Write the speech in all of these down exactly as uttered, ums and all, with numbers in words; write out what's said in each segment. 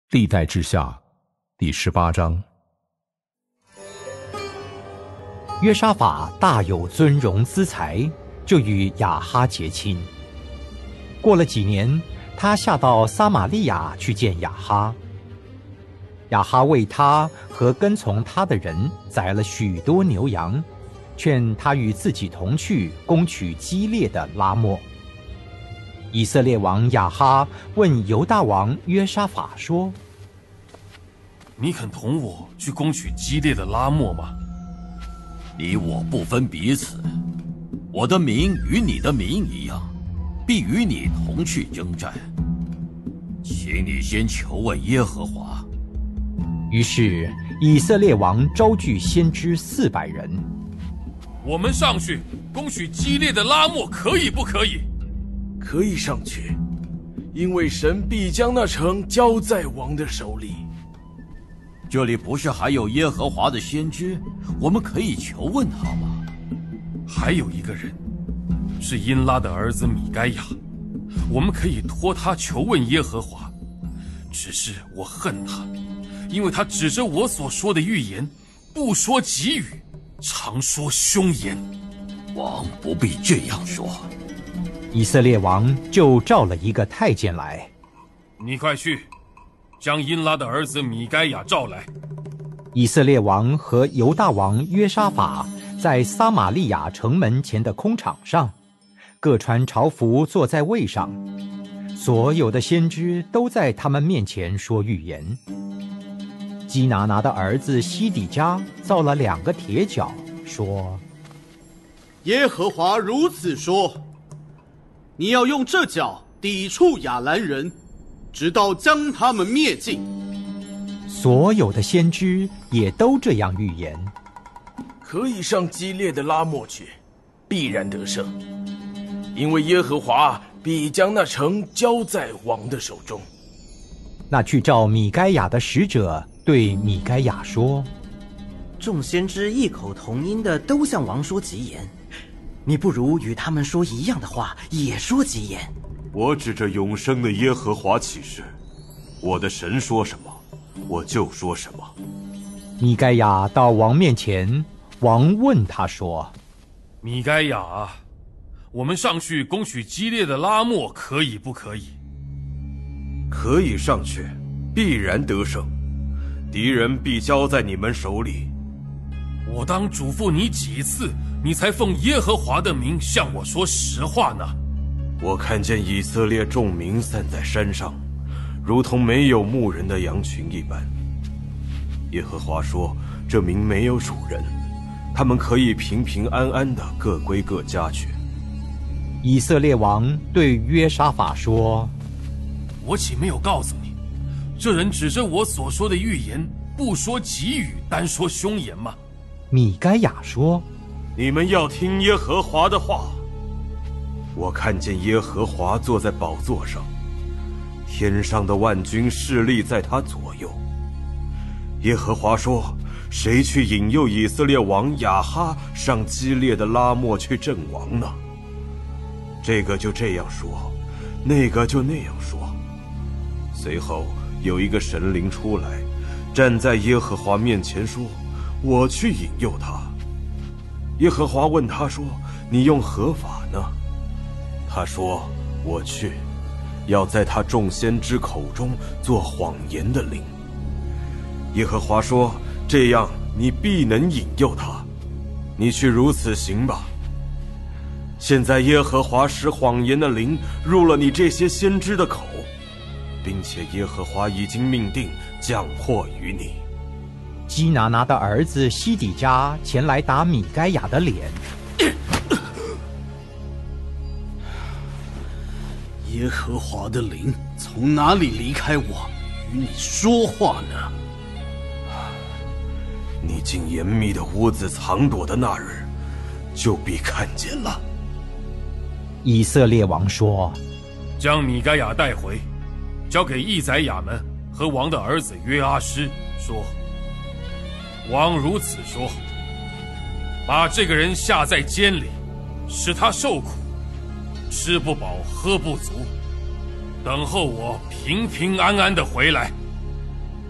历代志下第十八章。 约沙法大有尊荣资财，就与亚哈结亲。过了几年，他下到撒玛利亚去见亚哈。亚哈为他和跟从他的人宰了许多牛羊，劝他与自己同去攻取基列的拉末。以色列王亚哈问犹大王约沙法说： 你肯同我去攻取基列的拉末吗？ 你我不分彼此，我的民与你的民一样，必与你同去征战。请你先求问耶和华。 于是以色列王招聚先知四百人。 我们上去攻取基列的拉末，可以不可以？ 可以上去，因为神必将那城交在王的手里。 这里不是还有耶和华的先知，我们可以求问他吗？ 还有一个人，是因拉的儿子米该亚，我们可以托他求问耶和华。只是我恨他，因为他指着我所说的预言，不说吉语，常说凶言。 王不必这样说。 以色列王就召了一个太监来， 你快去将因拉的儿子米该亚召来。 以色列王和犹大王约沙法在撒玛利亚城门前的空场上，各穿朝服坐在位上，所有的先知都在他们面前说预言。基拿拿的儿子西底家造了两个铁角，说： 耶和华如此说，你要用这角抵触亚兰人，直到将他们灭尽。 所有的先知也都这样预言。 可以上基列的拉末去，必然得胜，因为耶和华必将那城交在王的手中。 那去召米该亚的使者对米该亚说： 众先知异口同音的都向王说吉言，你不如与他们说一样的话，也说吉言。 我指着永生的耶和华起誓，我的神说什么，我就说什么。 米该亚到王面前，王问他说： 米该亚啊，我们上去攻取基列的拉末，可以不可以？ 可以上去，必然得胜，敌人必交在你们手里。 我当嘱咐你几次，你才奉耶和华的名向我说实话呢？ 我看见以色列众民散在山上，如同没有牧人的羊群一般。耶和华说，这民没有主人，他们可以平平安安的各归各家去。 以色列王对约沙法说： 我岂没有告诉你，这人指着我所说的预言，不说吉语，单说凶言吗？ 米该亚说： 你们要听耶和华的话。我看见耶和华坐在宝座上，天上的万军侍立在他左右。耶和华说，谁去引诱以色列王亚哈上基列的拉末去阵亡呢？这个就这样说，那个就那样说。随后有一个神灵出来，站在耶和华面前说，我去引诱他。耶和华问他说，你用何法呢？他说，我去，要在他众先知口中做谎言的灵。耶和华说，这样你必能引诱他，你去如此行吧。现在耶和华使谎言的灵入了你这些先知的口，并且耶和华已经命定降祸于你。 基拿拿的儿子西底家前来打米该亚的脸。 耶和华的灵从哪里离开我，与你说话呢？ 你进严密的屋子藏躲的那日，就必看见了。 以色列王说： 将米该亚带回，交给易宰亚们和王的儿子约阿施，说：王如此说，把这个人下在监里，使他受苦，吃不饱喝不足，等候我平平安安的回来。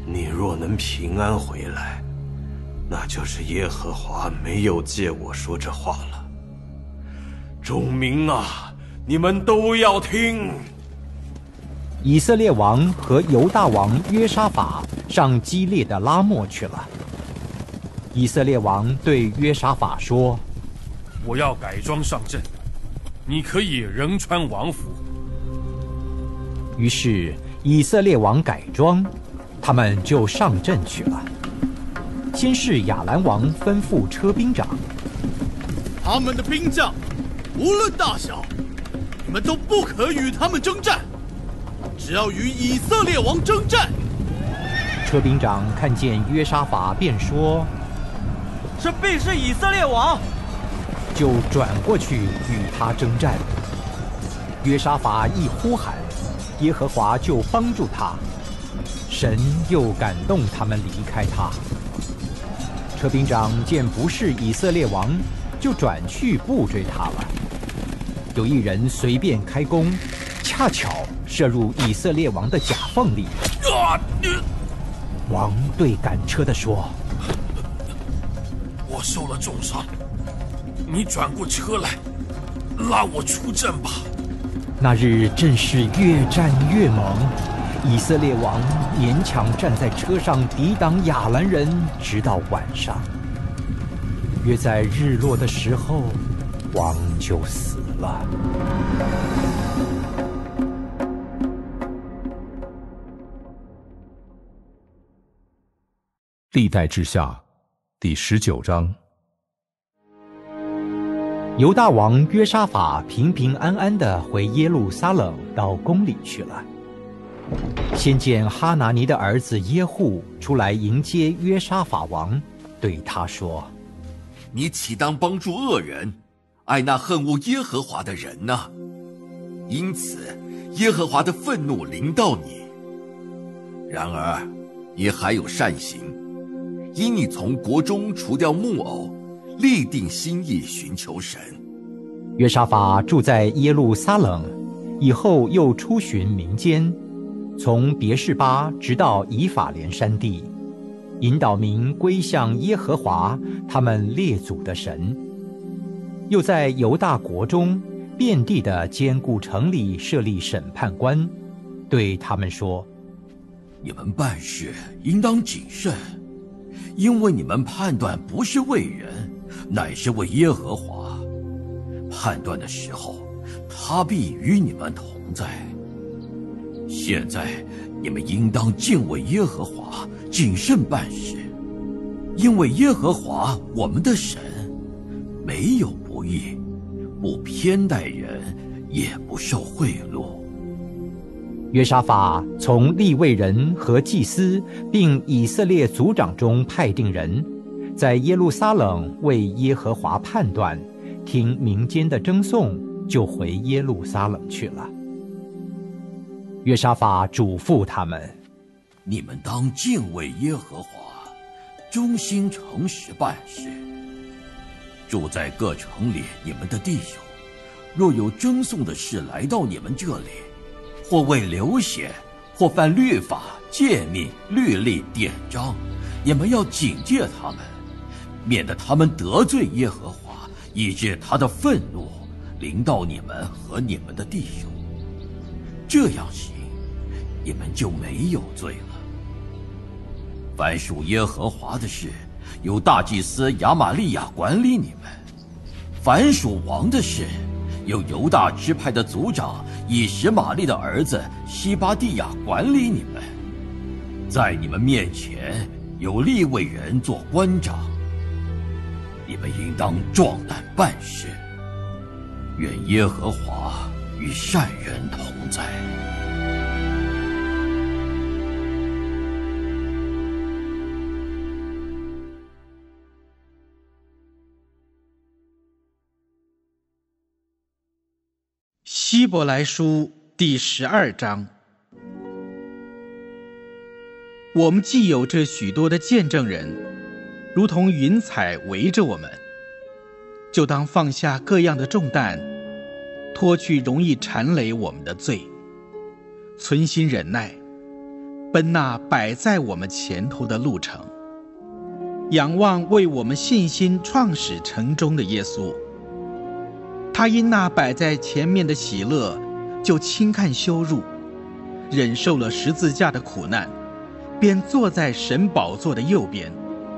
你若能平安回来，那就是耶和华没有借我说这话了。众民啊，你们都要听！ 以色列王和犹大王约沙法上基列的拉末去了。以色列王对约沙法说：“ 我要改装上阵，你可以仍穿王服。” 于是以色列王改装，他们就上阵去了。先是亚兰王吩咐车兵长：“ 他们的兵将，无论大小，你们都不可与他们征战，只要与以色列王征战。” 车兵长看见约沙法，便说：“ 这必是以色列王。” 就转过去与他征战。约沙法一呼喊，耶和华就帮助他，神又感动他们离开他。车兵长见不是以色列王，就转去不追他了。有一人随便开弓，恰巧射入以色列王的甲缝里。王对赶车的说：“ 我受了重伤，你转过车来，拉我出阵吧。” 那日正是越战越猛，以色列王勉强站在车上抵挡亚兰人，直到晚上。约在日落的时候，王就死了。 历代志下第十九章。 犹大王约沙法平平安安地回耶路撒冷到宫里去了。先见哈拿尼的儿子耶户出来迎接约沙法王，对他说：“ 你岂当帮助恶人，爱那恨恶耶和华的人呢？因此，耶和华的愤怒临到你。然而，你还有善行，因你从国中除掉木偶，立定心意寻求神。” 约沙法住在耶路撒冷，以后又出巡民间，从别是巴直到以法莲山地，引导民归向耶和华他们列祖的神。又在犹大国中遍地的坚固城里设立审判官，对他们说：“ 你们办事应当谨慎，因为你们判断不是为人，乃是为耶和华。判断的时候，他必与你们同在。现在你们应当敬畏耶和华，谨慎办事，因为耶和华我们的神没有不义，不偏待人，也不受贿赂。” 约沙法从利未人和祭司并以色列族长中派定人，在耶路撒冷为耶和华判断，听民间的争讼，就回耶路撒冷去了。约沙法嘱咐他们：“ 你们当敬畏耶和华，忠心诚实办事。住在各城里你们的弟兄，若有争讼的事来到你们这里，或为流血，或犯律法、诫命、律例、典章，你们要警戒他们，免得他们得罪耶和华，以致他的愤怒临到你们和你们的弟兄。这样行，你们就没有罪了。凡属耶和华的事，由大祭司亚玛利亚管理你们；凡属王的事，由犹大支派的族长以实玛利的儿子西巴地亚管理你们。在你们面前有利未人做官长，你们应当壮胆办事。愿耶和华与善人同在。 希伯来书第十二章。我们既有这许多的见证人，如同云彩围着我们，就当放下各样的重担，脱去容易缠累我们的罪，存心忍耐， 奔那摆在我们前头的路程，仰望为我们信心创始成终的耶稣。他因那摆在前面的喜乐，就轻看羞辱，忍受了十字架的苦难，便坐在神宝座的右边。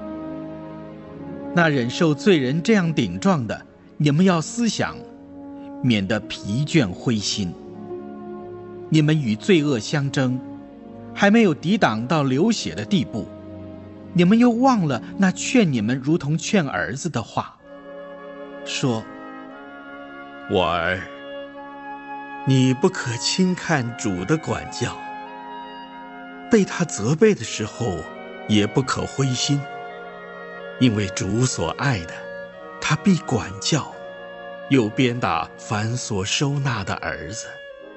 那忍受罪人这样顶撞的，你们要思想，免得疲倦灰心。你们与罪恶相争，还没有抵挡到流血的地步，你们又忘了那劝你们如同劝儿子的话，说：我儿，你不可轻看主的管教，被他责备的时候也不可灰心，因为主所爱的，他必管教，又鞭打凡所收纳的儿子。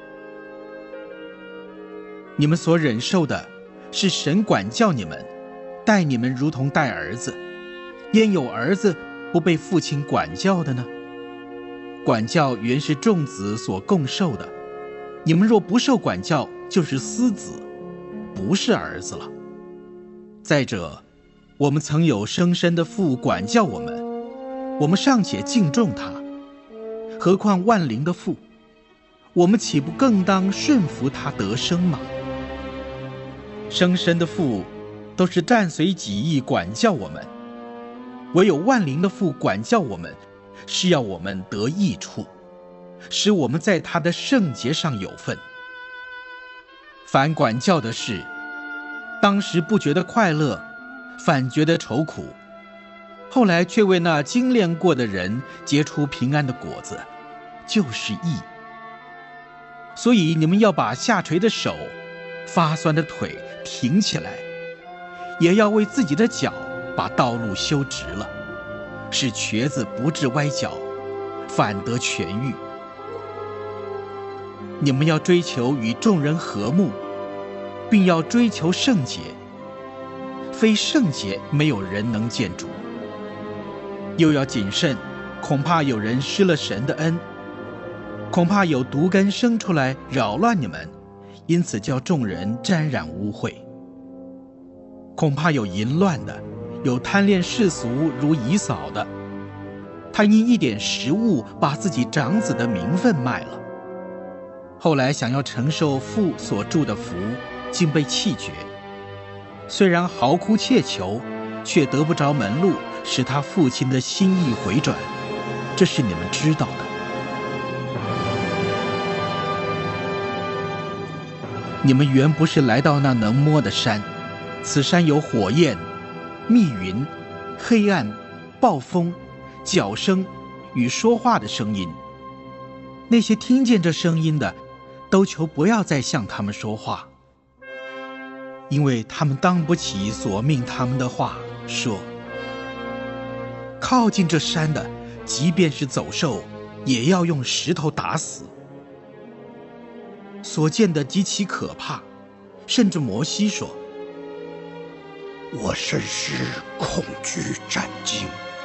你们所忍受的，是神管教你们，待你们如同待儿子。焉有儿子不被父亲管教的呢？管教原是众子所共受的，你们若不受管教，就是私子，不是儿子了。再者，我们曾有生身的父管教我们，我们尚且敬重他，何况万灵的父，我们岂不更当顺服他得生吗？生身的父都是暂随己意管教我们，唯有万灵的父管教我们，是要我们得益处，使我们在他的圣洁上有份。凡管教的事，当时不觉得快乐，反觉得愁苦，后来却为那精炼过的人结出平安的果子，就是义。所以你们要把下垂的手、发酸的腿挺起来，也要为自己的脚把道路修直了，使瘸子不致歪脚，反得痊愈。你们要追求与众人和睦，并要追求圣洁，非圣洁没有人能见主。又要谨慎，恐怕有人失了神的恩，恐怕有毒根生出来扰乱你们，因此叫众人沾染污秽。恐怕有淫乱的，有贪恋世俗如以扫的，他因一点食物把自己长子的名分卖了，后来想要承受父所祝的福，竟被弃绝。虽然嚎哭切求，却得不着门路，使他父亲的心意回转，这是你们知道的。你们原不是来到那能摸的山，此山有火焰、密云、黑暗、暴风、脚声与说话的声音。那些听见这声音的，都求不要再向他们说话，因为他们当不起所命他们的话，说：靠近这山的，即便是走兽，也要用石头打死。所见的极其可怕，甚至摩西说： 我甚是恐惧战惊。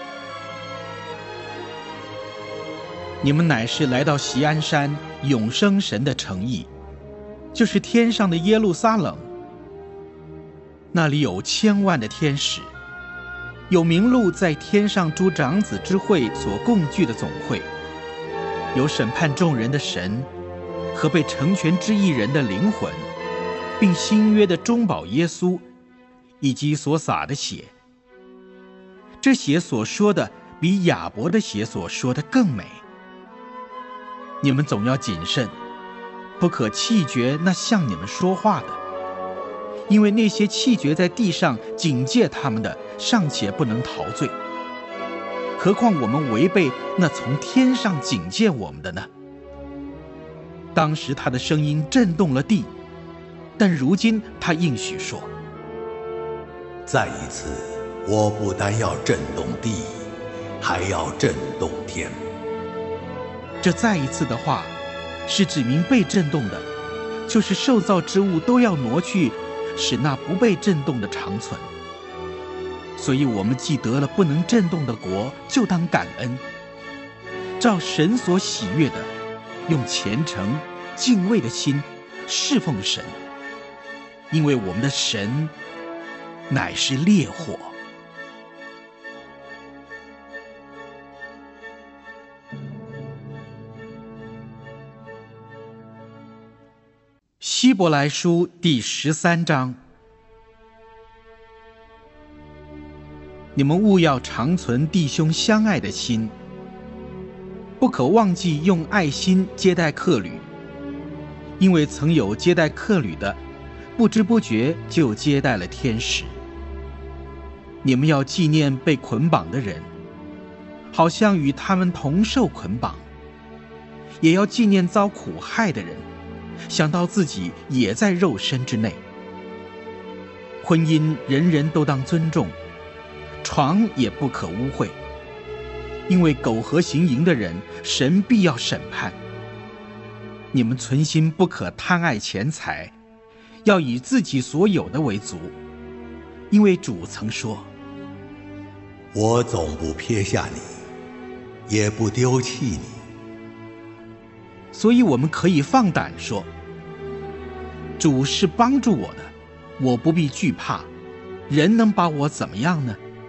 你们乃是来到锡安山永生神的城邑，就是天上的耶路撒冷。那里有千万的天使，有名录在天上诸长子之会所共聚的总会，有审判众人的神和被成全之一人的灵魂，并新约的中保耶稣，以及所洒的血。这血所说的比亚伯的血所说的更美。你们总要谨慎，不可弃绝那向你们说话的，因为那些弃绝在地上警戒他们的，尚且不能陶醉，何况我们违背那从天上警戒我们的呢？当时他的声音震动了地，但如今他应许说： 再一次，我不单要震动地，还要震动天。 这再一次的话，是指明被震动的，就是受造之物都要挪去，使那不被震动的长存。所以我们既得了不能震动的国，就当感恩，照神所喜悦的，用虔诚敬畏的心侍奉神， 因为我们的神乃是烈火。希伯来书第十三章，你们务要常存弟兄相爱的心，不可忘记用爱心接待客旅，因为曾有接待客旅的，不知不觉就接待了天使。你们要纪念被捆绑的人，好像与他们同受捆绑；也要纪念遭苦害的人，想到自己也在肉身之内。婚姻人人都当尊重，床也不可污秽，因为苟合行淫的人，神必要审判。你们存心不可贪爱钱财，要以自己所有的为足，因为主曾说： 我总不撇下你，也不丢弃你。 所以我们可以放胆说，主是帮助我的，我不必惧怕，人能把我怎么样呢？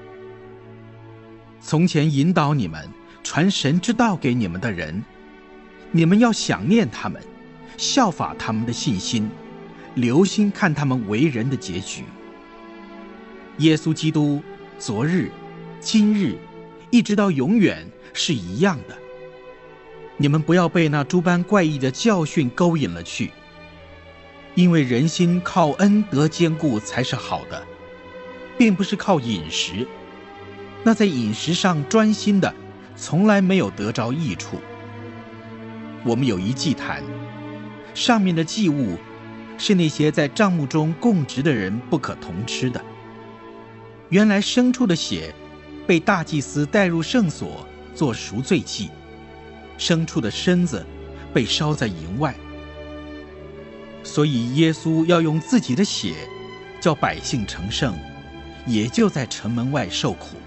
从前引导你们传神之道给你们的人，你们要想念他们，效法他们的信心，留心看他们为人的结局。耶稣基督昨日、今日，一直到永远是一样的。你们不要被那诸般怪异的教训勾引了去，因为人心靠恩得坚固才是好的，并不是靠饮食。那在饮食上专心的，从来没有得着益处。我们有一祭坛，上面的祭物是那些在帐幕中供职的人不可同吃的。原来牲畜的血被大祭司带入圣所做赎罪祭，牲畜的身子被烧在营外。所以耶稣要用自己的血叫百姓成圣，也就在城门外受苦。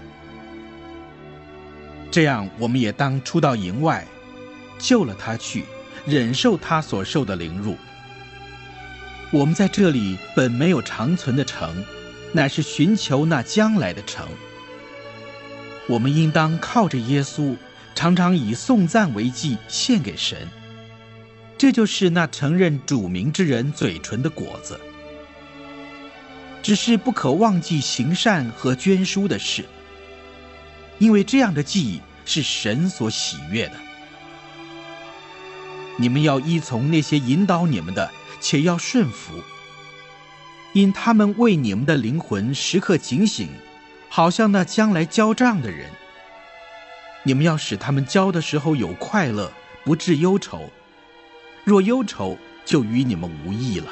这样我们也当出到营外，救了他去，忍受他所受的凌辱。我们在这里本没有长存的城，乃是寻求那将来的城。我们应当靠着耶稣，常常以颂赞为祭献给神，这就是那承认主名之人嘴唇的果子。只是不可忘记行善和捐书的事，因为这样的祭是神所喜悦的。你们要依从那些引导你们的，且要顺服，因他们为你们的灵魂时刻警醒，好像那将来交账的人。你们要使他们交的时候有快乐，不致忧愁，若忧愁，就与你们无益了。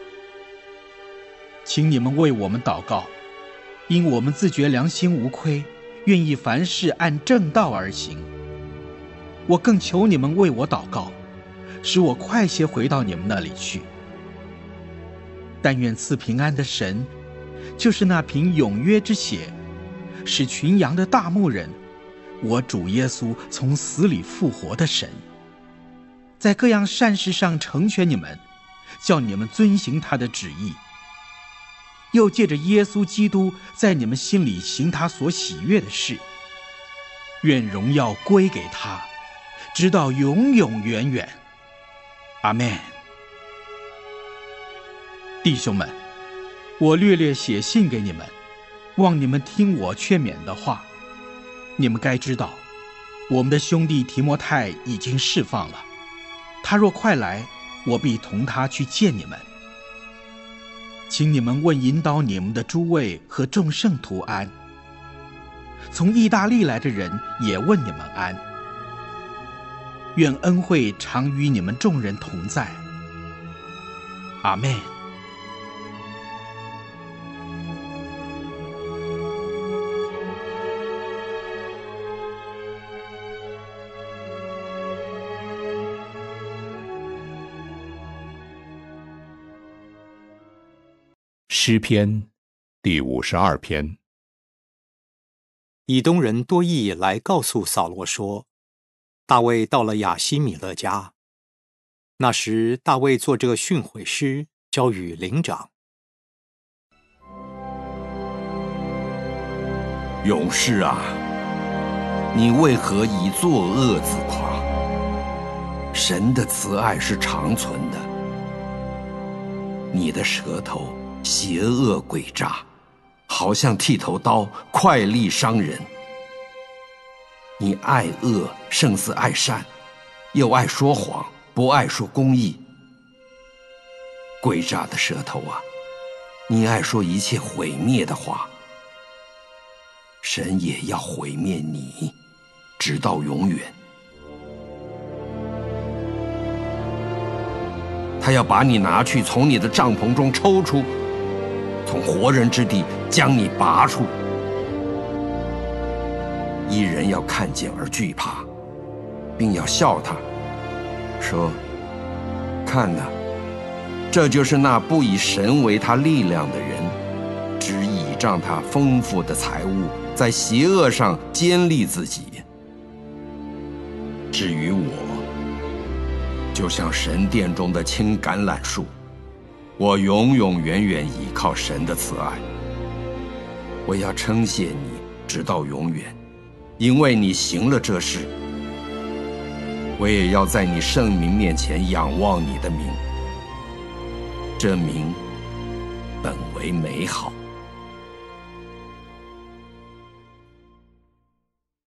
请你们为我们祷告，因我们自觉良心无亏，愿意凡事按正道而行。我更求你们为我祷告，使我快些回到你们那里去。但愿赐平安的神，就是那凭永约之血使群羊的大牧人，我主耶稣从死里复活的神，在各样善事上成全你们，叫你们遵行他的旨意，又借着耶稣基督在你们心里行他所喜悦的事。愿荣耀归给他，直到永永远远。阿们。弟兄们，我略略写信给你们，望你们听我劝勉的话。你们该知道，我们的兄弟提摩太已经释放了，他若快来，我必同他去见你们。请你们问引导你们的诸位和众圣徒安。从意大利来的人也问你们安。愿恩惠常与你们众人同在。阿们。 诗篇第五十二篇。 以东人多益来告诉扫罗说，大卫到了亚希米勒家。那时大卫作这训诲诗，交与灵长。 勇士啊，你为何以作恶自夸？神的慈爱是长存的。你的舌头邪恶诡诈，好像剃头刀，快利伤人。你爱恶胜似爱善，又爱说谎，不爱说公义。诡诈的舌头啊，你爱说一切毁灭的话。神也要毁灭你，直到永远。他要把你拿去，从你的帐篷中抽出，从活人之地将你拔出。一人要看见而惧怕，并要笑他，说：看哪，这就是那不以神为他力量的人，只倚仗他丰富的财物，在邪恶上坚立自己。至于我，就像神殿中的青橄榄树，我永永远远倚靠神的慈爱。我要称谢你，直到永远，因为你行了这事。我也要在你圣名面前仰望你的名，这名本为美好。